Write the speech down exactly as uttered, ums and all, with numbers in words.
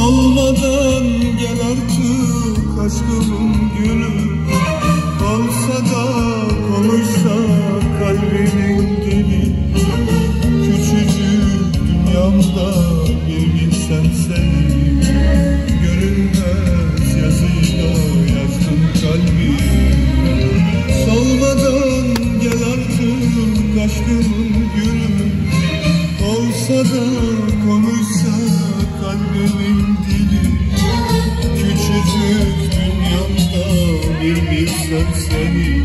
Solmadan gel artık aşkımın gülü, olsa da konuşsa kalbinin dili. Küçücük dünyamda bir bilsem seni, görünmez yazıyla yazdım kalbim. Solmadan gel artık aşkımın gülü, olsa da konuşsa kalbimin dili. Küçücük dünyamda bir bilsem seni,